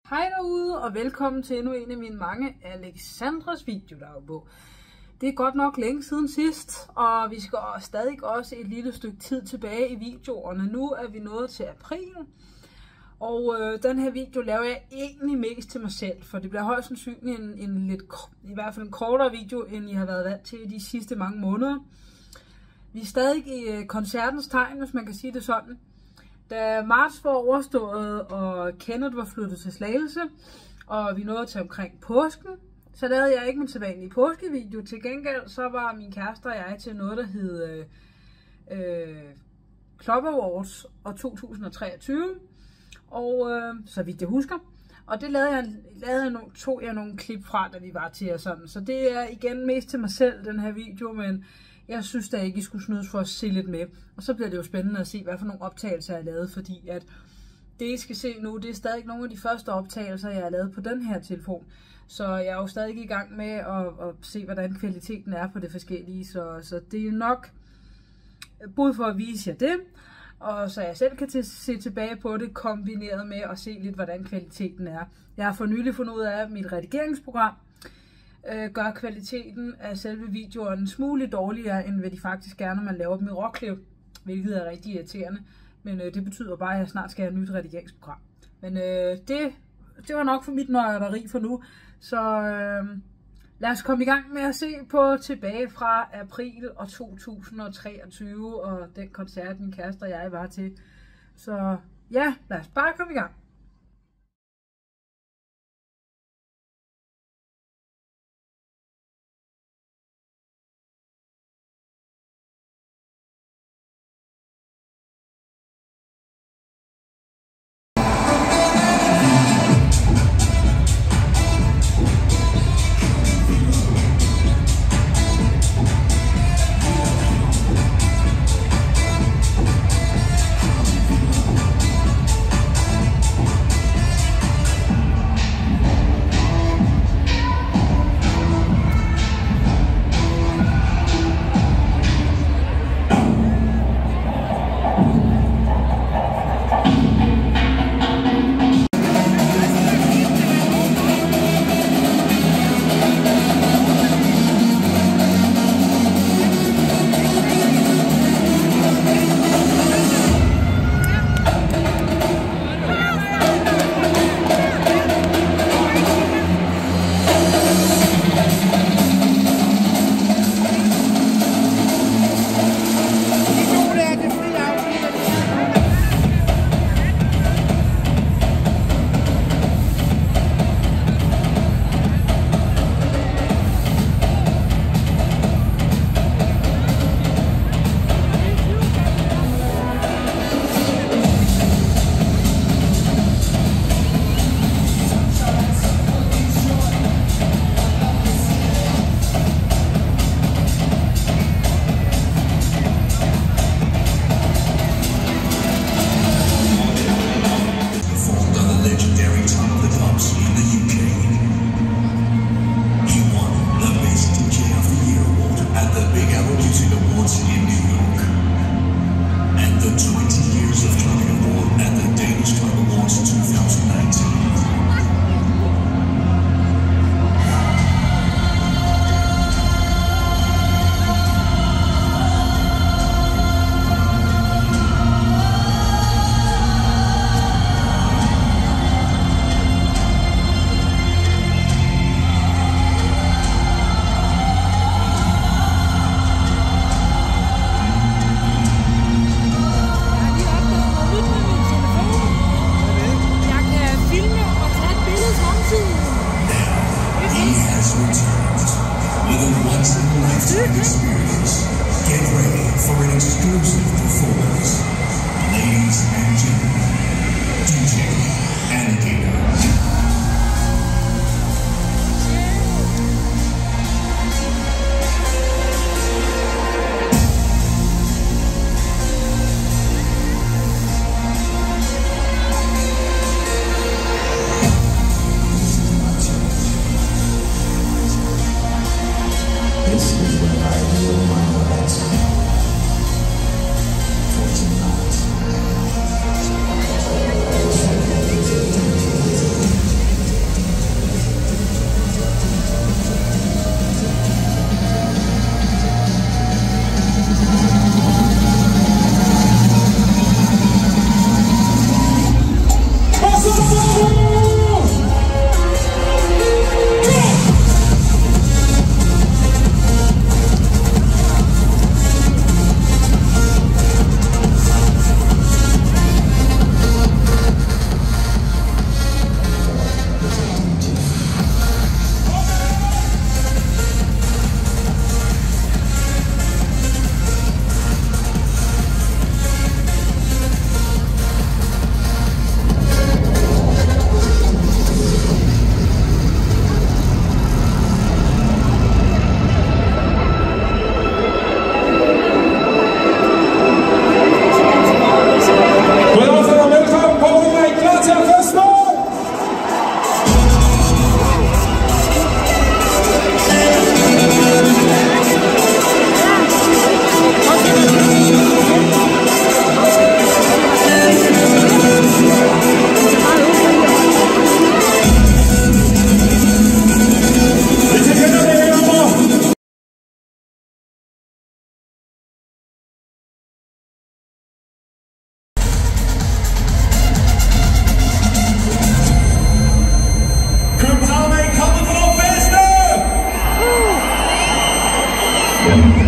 Hej derude, og velkommen til endnu en af mine mange Alexandras videodagbog. Det er godt nok længe siden sidst, og vi skal stadig også et lille stykke tid tilbage i videoerne. Nu er vi nået til april, og den her video laver jeg egentlig mest til mig selv, for det bliver højst sandsynligt i hvert fald en kortere video, end I har været vant til de sidste mange måneder. Vi er stadig i koncertens tegn, hvis man kan sige det sådan. Da marts var overstået, og Kenneth var flyttet til Slagelse, og vi nåede til omkring påsken, så lavede jeg ikke min sædvanlige påskevideo. Til gengæld så var min kæreste og jeg til noget, der hed Club Awards og 2023, og så vidt jeg husker. Og det tog jeg nogle klip fra, da vi var til og sådan. Så det er igen mest til mig selv, den her video, men jeg synes da ikke, I skulle snydes for at se lidt med. Og så bliver det jo spændende at se, hvad for nogle optagelser jeg har lavet, fordi at det, I skal se nu, det er stadig nogle af de første optagelser, jeg har lavet på den her telefon. Så jeg er jo stadig i gang med at se, hvordan kvaliteten er på det forskellige. Så det er jo nok både for at vise jer det, og så jeg selv kan se tilbage på det, kombineret med at se lidt, hvordan kvaliteten er. Jeg har for nylig fundet ud af, at mit redigeringsprogram gør kvaliteten af selve videoerne en smule dårligere, end hvad de faktisk gerne, når man laver dem i råklip, hvilket er rigtig irriterende. Men det betyder bare, at jeg snart skal have et nyt redigeringsprogram. Men det var nok for mit nørderi for nu. Så lad os komme i gang med at se på tilbage fra april og 2023 og den koncert, min kæreste og jeg var til. Så ja, lad os bare komme i gang.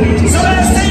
Så lad os